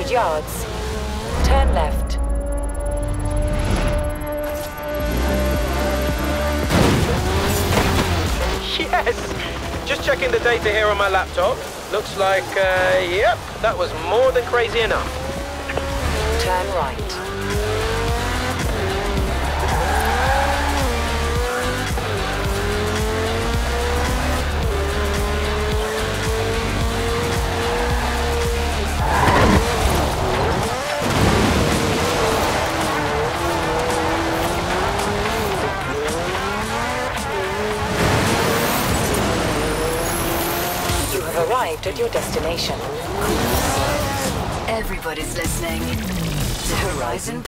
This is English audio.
100 yards. Turn left. Yes! Just checking the data here on my laptop. Looks like, yep, that was more than crazy enough. Turn right. You have arrived at your destination. Everybody's listening. The Horizon